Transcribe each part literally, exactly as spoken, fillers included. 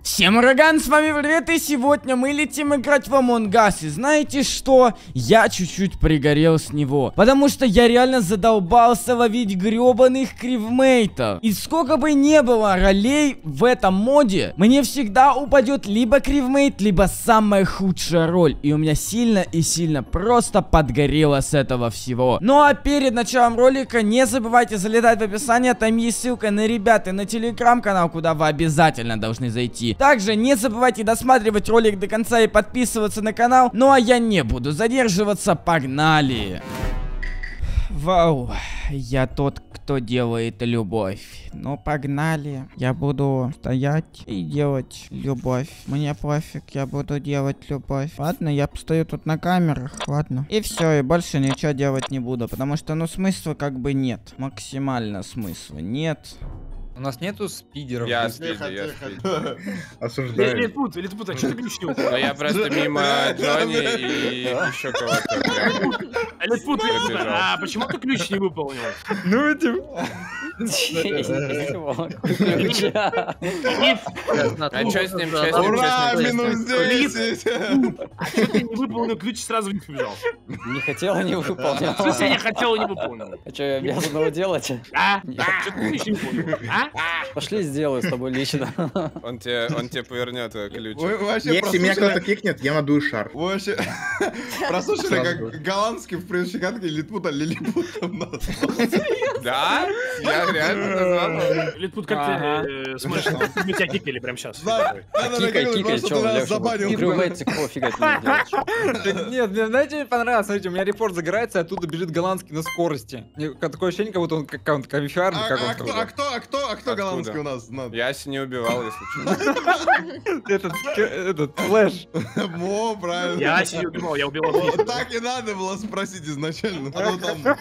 Всем ураган, с вами Привет, и сегодня мы летим играть в Among Us. И знаете что? Я чуть-чуть пригорел с него, потому что я реально задолбался ловить гребаных кривмейтов. И сколько бы не было ролей в этом моде, мне всегда упадет либо кривмейт, либо самая худшая роль. И у меня сильно и сильно просто подгорело с этого всего. Ну а перед началом ролика не забывайте залетать в описание, там есть ссылка на ребят и на телеграм-канал, куда вы обязательно должны зайти. Также не забывайте досматривать ролик до конца и подписываться на канал. Ну а я не буду задерживаться, погнали! Вау, я тот, кто делает любовь. Ну погнали, я буду стоять и делать любовь. Мне пофиг, я буду делать любовь. Ладно, я постою тут на камерах, ладно. И все, и больше ничего делать не буду, потому что ну смысла как бы нет. Максимально смысла нет. У нас нету спидеров. Я спидер, я спидер. Осуждаю. Литпут, Литпут, а что ты ключ не упал? Ну я просто мимо Джонни и еще кого-то. Литпут, а почему ты ключ не выполнил? Ну этим. А что с ним? Ура, минус десять! А что ты не выполнил ключ, сразу не побежал? Не хотела, не выполнила. В смысле не хотел и не выполнил? А что, я обязан его делать? А? Что ты ключ не выполнил? А? Пошли сделаю с тобой лично. Он тебе, он тебе повернет ключ. Вы вообще Если меня кто-то кикнет, я надую шар. Вы вообще прослушали, как голландский в предыдущей катке Литпута Лилипутом назвал? Да? Я реально назвал. Литпут, как ты смотришь? Мы тебя кикали прямо сейчас. Кикай, кикай, что, Леша? Кривмейте фигать не делать. Нет, мне, знаете, мне понравилось, смотрите, у меня репорт загорается, и оттуда бежит голландский на скорости. Мне такое ощущение, как будто он как он камифиарный, как он. А кто, а кто, а кто, а кто голландский у нас? Я себя не убивал, если что. Этот, этот, флэш. Во, правильно. Я себя не убивал, я убивал. Вот так и надо было спросить изначально. А то там...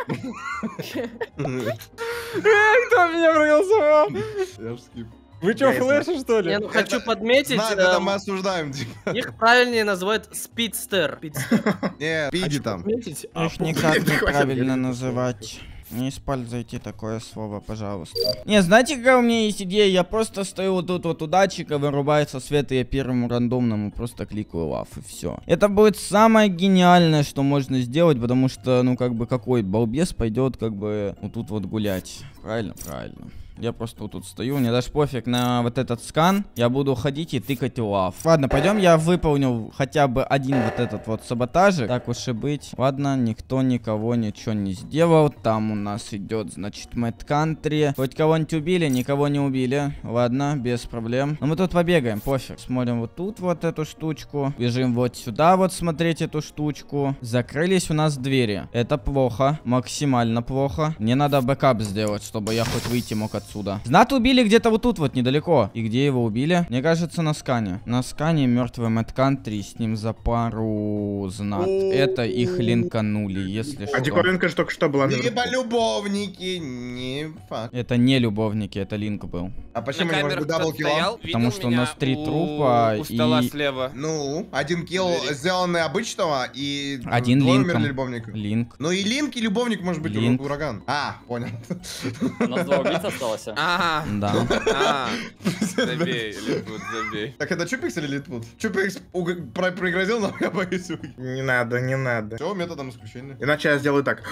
Кто меня проголосовал? Я ж скип. Вы что, флэши, что ли? Я ну, хочу подметить, Знаю, это мы осуждаем, типа. их правильнее называют спидстер. Не, пиди там. Их никак неправильно называть. Не используйте такое слово, пожалуйста. Не, знаете, какая у меня есть идея? Я просто стою вот тут вот у датчика, вырубается свет, и я первому рандомному просто кликаю лав, и все. Это будет самое гениальное, что можно сделать, потому что, ну, как бы, какой балбес пойдет, как бы, вот тут вот гулять. Правильно? Правильно. Я просто вот тут стою, мне даже пофиг на вот этот скан. Я буду ходить и тыкать лав. Ладно, пойдем, я выполнил хотя бы один вот этот вот саботажик. Так уж и быть. Ладно, никто никого ничего не сделал. Там у нас идет, значит, Mad Country. Хоть кого-нибудь убили, никого не убили. Ладно, без проблем. Но мы тут побегаем, пофиг. Смотрим вот тут вот эту штучку. Бежим вот сюда вот смотреть эту штучку. Закрылись у нас двери. Это плохо, максимально плохо. Мне надо бэкап сделать, чтобы я хоть выйти мог отсюда. Знат убили где-то вот тут вот недалеко. И где его убили? Мне кажется, на скане. На скане мертвый Mad Country, с ним за пару знат. Это их линканули, если что. А диковинка же только что была. Либо любовники, не факт. Это не любовники, это линк был. А почему не может быть даблкилл? Потому что у нас три трупа у стола и... слева. Ну, один килл сделанный обычного и один двое линком. умерли любовника. Линк. Ну и линк, и любовник может быть Линк. ураган. А, понял. У нас два убийца осталось. Ага. Да. А, забей, Литпут, забей. Так это Чупикс или Литпут? Чупикс уг- про- пригрозил, но я боюсь. Не надо, не надо. Все, методом исключения. Иначе я сделаю так.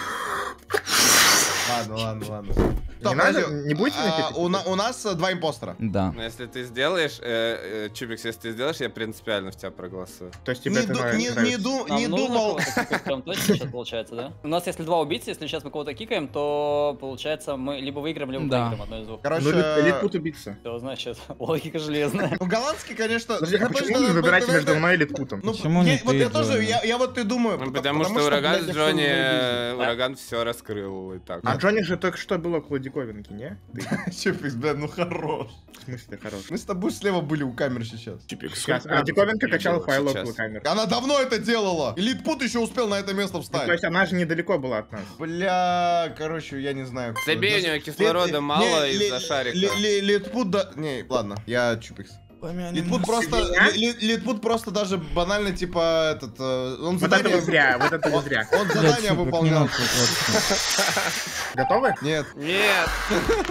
Ладно, ладно, ладно. Не Стоп, надо? подожди. Не будете А, нафиг? у, на- у нас э, два импостера. Да. Но если ты сделаешь, э, э, Чупикс, если ты сделаешь, я принципиально в тебя проголосую. То есть тебе Не, это ду- нравится? не, не, ду- Нам не нужно думал. кого-то кикать прям точно сейчас получается, да? У нас если два убийцы, если сейчас мы кого-то кикаем, то получается мы либо выиграем, либо Да. проиграем одно из двух. Короче, Ну, лит- литпут убийца. Все, значит, логика железная. ну, голландский, конечно. Подожди, а ну, почему подожди, вы выбираете подожди, между мной и литпутом? Ну, Почему я, не вот ты, я тоже, Джонни? я, я вот и думаю. Ну, пот- потому, что ураган блядь, с я Джонни, всё э, ураган все раскрыл и так. А Джонни же только что был около диковинки, не? Чупикс, блядь, ну хорош. В смысле хорош? Мы с тобой слева были у камеры сейчас. Сейчас. А диковинка качала файл сейчас. около камеры. Она давно это делала. И Литпут еще успел на это место Ну, встать. то есть она же недалеко была от нас. Бля, короче, я не знаю. кто. Забей, у Даже- него кислорода Лит- мало не, из-за ли- шарика. ли- ли- Литпут, да... Не, ладно, я Чупикс. Литпут просто... Меня? Ли- Литпут просто даже банально, типа, этот... э, Он Вот это задание... вы зря, вот это вы зря. Он задание выполнял. Готовы? Нет. Нет.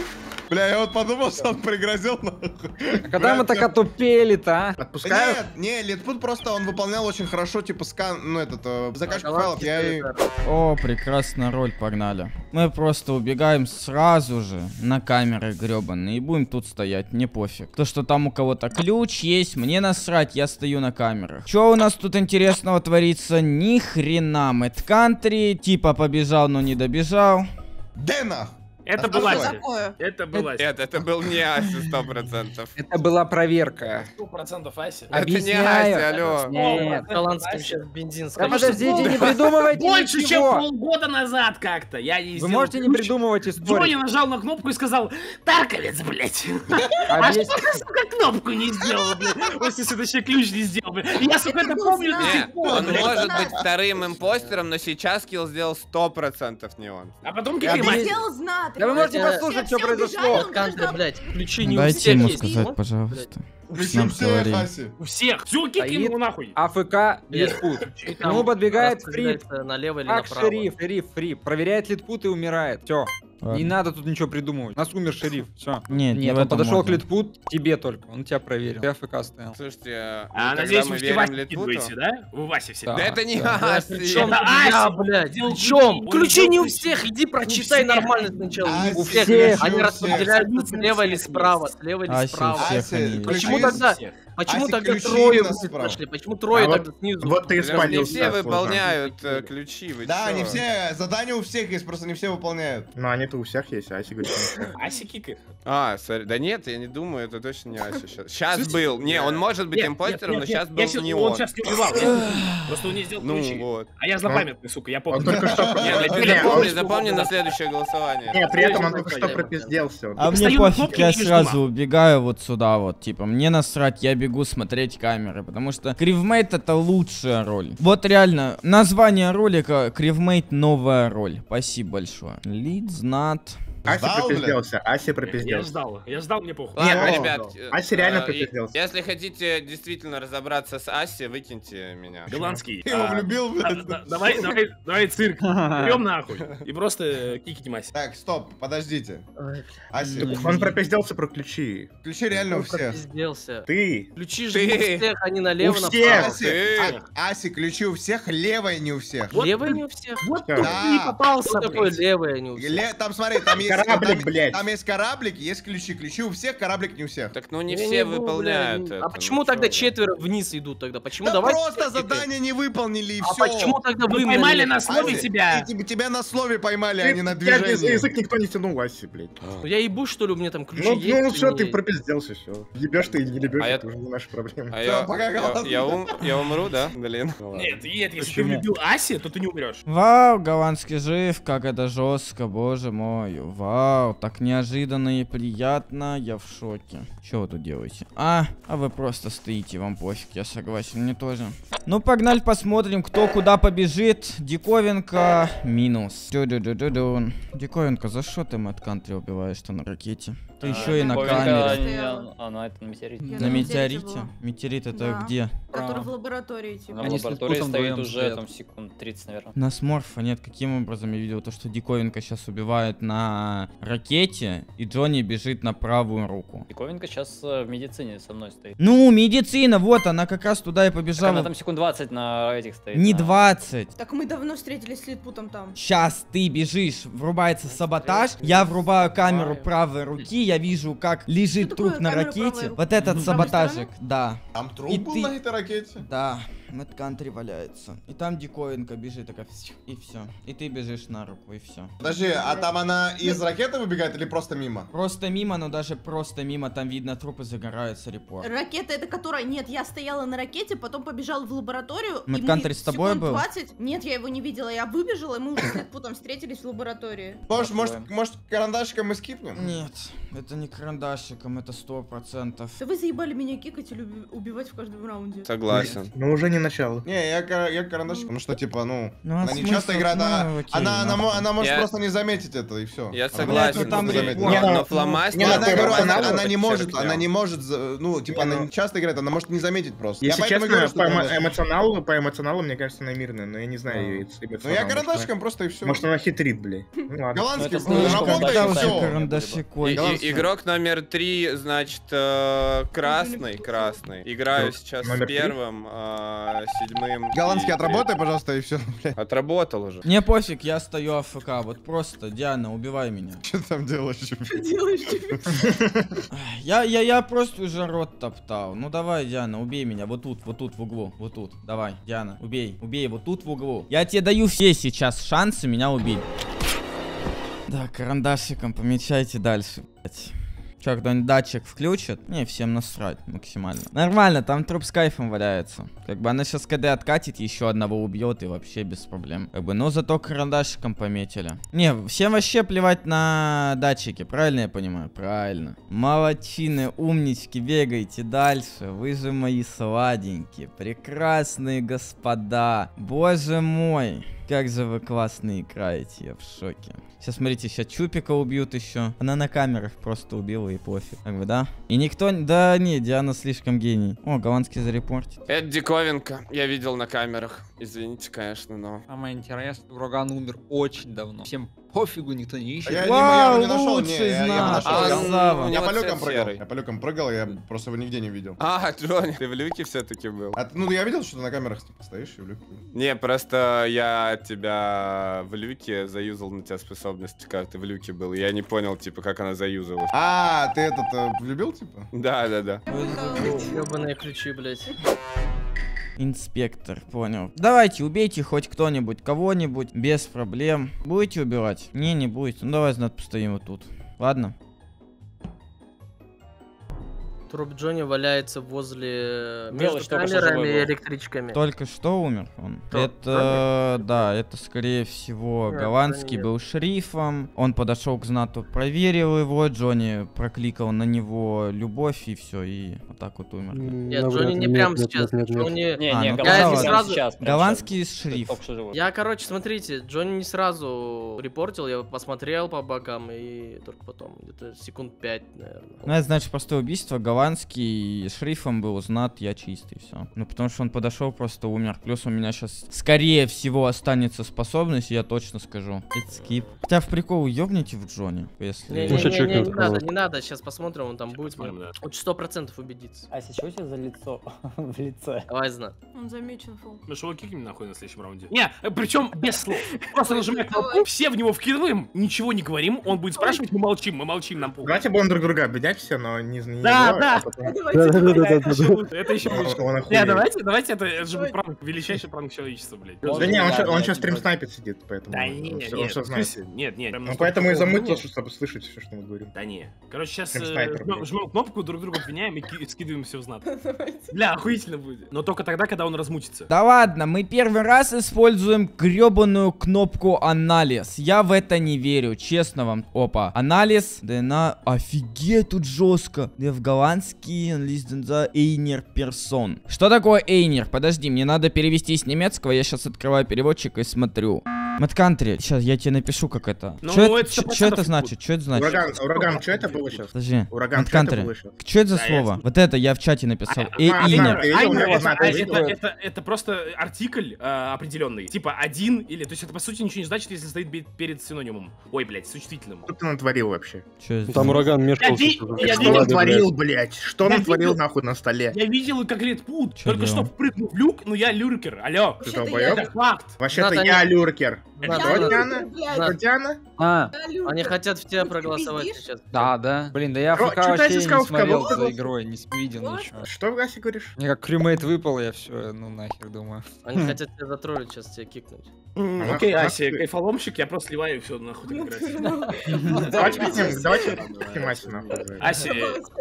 Бля, я вот подумал, что он пригрозил нахуй. А когда мы так отупели-то, а? Отпускают? Нет, не, Литпут просто он выполнял очень хорошо, типа, скан, ну, этот, э, закачку файлов, я и... О, прекрасная роль, погнали. Мы просто убегаем сразу же на камеры гребаные и будем тут стоять, мне пофиг. То, что там у кого-то ключ есть, мне насрать, я стою на камерах. Что у нас тут интересного творится? Ни хрена. Mad Country, типа побежал, но не добежал. Да нахуй! Это А была что Ася. такое? Это была Ася. Нет, это был не Ася сто процентов. Это была проверка. Сто процентов Ася. Это не Объясняю. Ася, алло. Нет. Голландским сейчас бензин Да скажет. подождите, не придумывайте Больше, чем ничего. полгода назад как-то. Я не Вы сделал можете не ключ. придумывать и Джонни спорить. нажал на кнопку и сказал: Тарковец, блядь. А Объяс- что ты, сука, кнопку не сделал, блядь? Ой, если точнее ключ не сделал, блядь. Я, сука, это был помню знак. до Не, сих пор, он блядь. может знаю. быть вторым импостером, но сейчас Килл сделал сто процентов не он. А потом Я какие объяс- мать? Сделал знак. Да вы можете Все- послушать, все что произошло. убежали, Вот Кантри, блядь, ключи не у Дайте всех ему есть. сказать, Вот, пожалуйста. Причем Нам все, говори. Хаси. У всех. Все, кикни Стоит. его нахуй. АФК Литпут. блядь, К нему подбегает Фрид. распределяется налево или Как направо. шериф, шериф, шериф. Проверяет Литпут и умирает. Все. Ладно. Не надо тут ничего придумывать. У нас умер шериф. Все. Нет, не Нет, в он этом подошел к можно. Литпут, тебе только. Он тебя проверил. Ты АФК стоял. Слушайте, А, ну, когда надеюсь, мы вы все верим Васе Литпуту... кидываете, да? Вы Васе все. Да. Да это не Да. Ася. Причем Это я, Ася. блядь, Сделал причем? ключи, Ключи он не у сделал всех, иди прочитай всех. нормально сначала. Ася, У всех. всех. Они у всех. распределяются слева или Ключи справа, слева или Аси у справа. всех Ася, они. Почему ключи тогда, всех. почему Аси, тогда ключи трое именно вниз справа. пошли? Почему трое А вот- тогда снизу? вот ты Потому что не испалился. все сложно. выполняют э, ключи, вы Да, чё? не все, задания у всех есть, просто не все выполняют. Ну, они-то у всех есть, а Аси говорит, что не у всех. Аси кикает. А, сори, да нет, я не думаю, это точно не Ася сейчас. Сейчас Слушайте, был, не, он может быть Нет, импостером, нет, но нет, сейчас нет, был я щас- не он он. сейчас не убивал. я- Просто он не сделал Ну ключи. вот. А я злопамятный, сука, я Он помню. только что... Не, ну ты Не, запомни, он- запомни на следующее голосование. Не, при этом он Следующий только что вопрос, пропизделся. А мне Встаю на пофиг, кнопки я и жду сразу мах. убегаю вот сюда вот, типа, мне насрать, я бегу смотреть камеры, потому что Кривмейт это лучшая роль. Вот реально, название ролика Кривмейт новая роль. Спасибо большое. Лид, знат. Аси Ждал, пропизделся, Аси Я пропизделся. ждал, я ждал, мне похуй. Ладно, Не, ребят, ну, э, Ася реально э, пропизделся. Если хотите действительно разобраться с Аси, выкиньте меня. Голландский. Ты его а, влюбил, да- блядь? да- Давай, давай, давай цирк. Берем нахуй. И просто киките мась. Так, стоп, подождите. Ой, Аси, Он пропизделся про ключи. ключи реально у ну, всех. пропизделся. Ты. Ключи же Ты. не у всех, они налево, У направо. всех. Аси, Ты. а- Аси, ключи у всех, левая не у всех. Вот Левые ты- не у всех. Вот Да. тут ты и попался, Что такое блядь. левые не у всех? Ле- Там, смотри, там есть... Кораблик, там, блядь. там есть кораблик, есть ключи. Ключи у всех, кораблик не у всех. Так ну не Я все буду, выполняют бля, это. А почему ну тогда чё вы? четверо вниз идут тогда? Почему Да давай? просто задание не выполнили и А все. почему тогда Вы вы поймали меня- на слове Аси, тебя. и тебя- тебя на слове поймали, а не на Я за движении. язык никто не тянул, Аси, блядь. Ну, я ебу, что ли, у меня там ключи Ну, есть? ну или все, ты нет? пропизделся, все. Ебешь ты или не ебешь, А я- это уже не наша проблема. А Всё, я, пока, я, голодный. я ум- я умру, да, блин? Нет, нет, если ты Почему? любил Аси, то ты не умрешь. Вау, голландский жив, как это жестко, боже мой. Вау, так неожиданно и приятно, я в шоке. Что вы тут делаете? А, а вы просто стоите, вам пофиг, я согласен, мне тоже. Ну, погнали посмотрим, кто куда побежит. Диковинка минус. Ду-ду-ду-ду-ду. Диковинка, за что ты Mad Country убиваешь-то на ракете? Ты А, еще и на Диковинка, камере. не- А, ну это на метеорите. Я На метеорите? была. Метеорит это Да. где? Который в лаборатории, типа. На Они с лаборатории Литпутом стоит вдвоем уже стоят. там секунд тридцать, наверное. На Сморфа нет, каким образом я видел то, что Диковинка сейчас убивает на ракете, и Джонни бежит на правую руку. Диковинка сейчас в медицине со мной стоит. Ну, медицина, вот, она как раз туда и Так побежала. она там секунд двадцать на этих стоит. Не на- двадцать. Так мы давно встретились с Литпутом там. Сейчас ты бежишь, врубается саботаж, я врубаю камеру Врубаю. правой руки, я вижу, как лежит Что такое труп на камера ракете. правой руки? Вот этот С правой саботажик, да. Там труп И был ты- на этой ракете? Да, Mad Country валяется. И там диковинка бежит, такая, фью, и все. И ты бежишь на руку, и все. Подожди, а там она из ракеты выбегает или просто мимо? Просто мимо, но даже просто мимо, там видно труп и загорается репорт. Ракета это которая? Нет, я стояла на ракете, потом побежала в лабораторию. Mad и мы Country с тобой секунд был? двадцать. Нет, я его не видела, я выбежала, и мы уже с Литпутом встретились в лаборатории. Может, может, Попробуем. может, карандашиком мы скипнем? Нет, это не карандашиком, это сто процентов. Да вы заебали меня кикать или уби- убивать в каждом раунде. Согласен. Ну уже не не начало. Не, я, кар- я карандашик, потому что, типа, ну, Ну, а она не смысл? часто играет, Ну, а- окей, она, она, ну. мо- она может Я- просто не заметить это, и все. Я Блядь, согласен. ну там но- репорт. но- Не, но ну, фломастер... не, Не, ну, она, такой говорю, она, рационал она не может, подчеркнем. она не может, за- ну, типа, Не, она ну. не часто играет, она может не заметить просто. Если я поэтому честно, говорю, что по эмо- карандашик. эмоционалу, по эмоционалу, мне кажется, она мирная, но я не знаю ее Ну, эмоционал. я Может, карандашиком просто и все. она- Может, она хитрит, блядь. Ну, ладно. Голландский, Ну, это ну, слишком работа большой и уже все. карандаши И- кончился. и- игрок номер три, значит, э, красный, красный. Играю сейчас Номер с три? первым, э, седьмым. Голландский и отработай, пожалуйста, и все. третьим. Отработал уже. Мне пофиг, я стою АФК, вот просто, Диана, убивай меня. Что там делаешь? Что делаешь? Я, я, я просто уже рот топтал. Ну давай, Диана, убей меня, вот тут, вот тут в углу, вот тут. Давай, Диана, убей, убей, вот тут в углу. Я тебе даю все сейчас шансы меня убить. Да, карандашиком помечайте дальше, блять. Че, кто-нибудь датчик включит? Не, всем насрать максимально. Нормально, там труп с кайфом валяется. Как бы она сейчас КД откатит, еще одного убьет и вообще без проблем. Как бы, но зато карандашиком пометили. Не, всем вообще плевать на датчики, правильно я понимаю? Правильно. Молодчины, умнички, бегайте дальше. Вы же мои сладенькие, прекрасные господа. Боже мой. Как же вы классно играете, я в шоке. Сейчас, смотрите, сейчас Чупика убьют еще. Она на камерах просто убила и пофиг. Как бы, да? И никто... Да не, Диана слишком гений. О, голландский зарепортит. Это диковинка. Я видел на камерах. Извините, конечно, но... Самое интересное, ураган умер очень давно. Всем пофигу, никто не ищет. Я, не, Вау, я его не нашел, не, лучший я, я его знак. нашел. Я, Красава. я У по него люкам цвет прыгал. серый. Я по люкам прыгал, я просто его нигде не видел. А, Джонни, ты в люке все-таки был? А, ты- ну, я видел, что ты на камерах типа, стоишь и в люке. Не, просто я тебя в люке заюзал на тебя способность, когда ты в люке был. и Я не понял, типа, как она заюзалась. А, ты этот э, влюбил, типа? Да, да, да. Ёбаные ключи, блядь. Инспектор, понял. Давайте, убейте хоть кто-нибудь, кого-нибудь, без проблем. Будете убивать? Не, не будете. Ну давай, знат, постоим вот тут. Ладно? Труп Джонни валяется возле... Белый между только что камерами живой и был. электричками. Только что умер он. Кто? Это, да, это скорее всего Нет, голландский нет. был шерифом. Он подошел к знату, проверил его. Джонни прокликал на него любовь и все, и вот так вот умер. Нет, Джонни не прямо сейчас. Джонни... Не, А, не, ну голландский тогда прямо ладно. сейчас. прямо Голландский сейчас. шериф. Только что живой. Я, короче, смотрите, Джонни не сразу репортил, я посмотрел по бокам и только потом, где-то секунд пять, наверное. Ну, это значит простое убийство. Голландский шерифом был знат, я чистый, все. Ну, потому что он подошел, просто умер. Плюс у меня сейчас, скорее всего, останется способность, я точно скажу. Это скип. Хотя в прикол ёбните в Джонни, если... Не, не, не, не, не надо, не надо, сейчас посмотрим, он там будет. посмотрим, да. Лучше сто процентов убедиться. А сейчас что у тебя за лицо в лице? Давай, знат. Он замечен, фул. Мы же его кикнем нахуй на следующем раунде. Не, причем без слов. Просто нажимаем кнопку, все в него вкидываем, ничего не говорим, он будет спрашивать, мы молчим, мы молчим, нам похуй. Давайте будем друг друга обвинять все, но не, не Да, его, да. а потом- Это еще лучше, это еще Он- лучше. он Не, охуеет. давайте, давайте, это, это же будет пранк, величайший пранк человечества, блядь. Да не, он, щас- он сейчас стрим снайпит сидит, поэтому Да он, не, всё- не, он все в знает. смысле? Нет, нет. прям Ну настолько поэтому и такого замыкло, мнения. чтобы слышать все, что мы говорим. Да не. Короче, сейчас Прям снайпер, блядь. жмем кнопку, друг друга обвиняем и ки- скидываем все в знат. Давайте. Бля, охуительно будет. Но только тогда, когда он размутится. Да ладно, мы первый раз используем гребаную кнопку анализ. Я в это не верю, честно вам. Опа, анализ ДНК. Офигеть, тут жестко. Да в голландский анализ ДНК Эйнер персон. Что такое Эйнер? Подожди, мне надо перевести с немецкого. Я сейчас открываю переводчик и смотрю. Маткантри, сейчас я тебе напишу, как это. Ну, Что это это, сто чё- чё процентов это значит? Что это значит? Ураган, ураган, что это было сейчас? Подожди. Ураган, что это Маткантри. было сейчас? Что это за Да, слово? я- Вот это я в чате написал. А, Эйнер. Ты видел, у него это, знак, это, видел? это, это- это просто артикль э, определенный. Типа один или... То есть это по сути ничего не значит, если стоит бе- перед синонимом. Ой, блядь, существительным. Что ты натворил вообще? Чё это? Там ураган Я, мешкался. ви- что-то. я Что видел, натворил, блядь? Что Я натворил видел. нахуй на столе? я видел, как Ред Пут Чё только что делал? впрыгнул в люк, но я люркер. Алло. Ты Вообще-то долбоёб? я- Это факт. Вообще-то Знат, я они- люркер. Знат, Что, знат. Диана? Блядь, Что, Диана? А, да, Люка. Они хотят в тебя Ты проголосовать пиздишь? сейчас. да, да. Блин, да я Ро, ФК чё ты вообще не искал, в смотрел кого? за игрой, не видел Вот. ничего. Что, Гаси, говоришь? Мне как кремейт выпал, я все, ну нахер думаю. Они хотят тебя затроллить, сейчас тебя кикнуть. М, А Окей, нахуй- Ася, нахуй- кайфоломщик, я просто сливаю все нахуй так играть. Давайте пикнем, давайте пикнем Асю, нахуй. за это. Ася,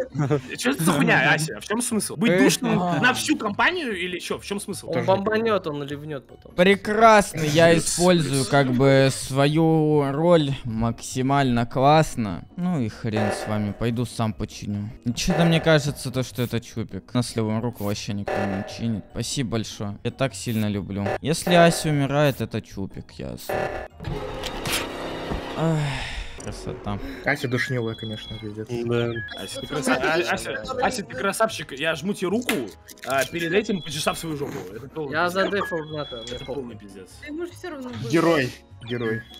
что это за хуйня, Ася? В чем смысл? Быть Эх, душным а. на всю компанию или что? В чем смысл? Он Тоже бомбанет, он ливнет потом. Прекрасно, я использую как бы свою роль максимально классно. Ну и хрен с вами, пойду сам починю. Что-то мне кажется, то, что это чупик. На левую руку вообще никто не чинит. Спасибо большое. Я так сильно люблю. Если Ася умирает, это чупик, ясно. Ах, красота. Ася душнилая, конечно, пиздец. Да. Ася, ты краса- А- Ася, Ася, ты красавчик. Я жму тебе руку, а перед этим почесав свою жопу. Это полный Я пиздец. задефал Ната. Это полный пиздец. Ему же все равно было. Герой. Герой.